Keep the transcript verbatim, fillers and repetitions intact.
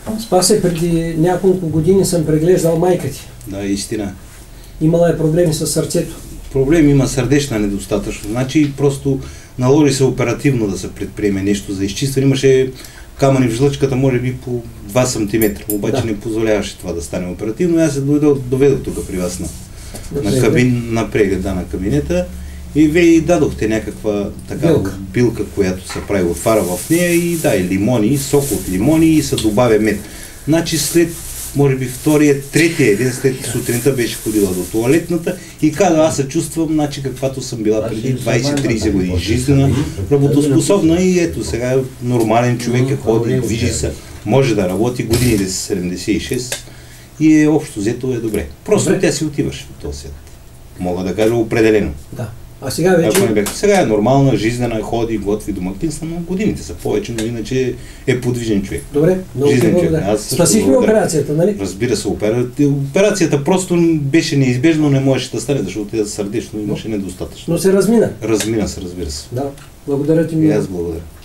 Спасе, преди няколко години съм преглеждал майка ти. Да, истина. Имала е проблеми с сърцето. Проблем има сърдечна недостатъчност. Значи просто наложи се оперативно да се предприеме нещо за изчистване. Имаше камъни в жлъчката, може би по два сантиметра. Обаче да. Не позволяваше това да стане оперативно. Аз се доведох, доведох тук при вас на, на, кабин, на преглед да, на кабинета. И вие дадохте някаква така билка. билка, която се прави от фара в нея и да, и лимони, сок от лимони и се добавя мед. Значи след, може би втория, третия ден след сутринта беше ходила до туалетната и каза, аз се чувствам, значи каквато съм била преди двайсет-трийсет години, жизнена, работоспособна и ето сега нормален човек е, ходи, движи се, може да работи, годините са седемдесет и шест и е общо взето е добре. Просто добре. Тя си отиваше в този свят. Мога да кажа определено. Да. А сега вече... Не бях. Сега е нормална, жизнена, ходи, готви домакинства, но годините са повече, но иначе е подвижен човек. Добре, много ти благодаря. Спасихме операцията, нали? Разбира се, операцията. Операцията просто беше неизбежно, не можеше да стане, защото тя сърдечно имаше недостатъчно. Но се размина. Размина се, разбира се. Да, благодаря ти. И аз благодаря.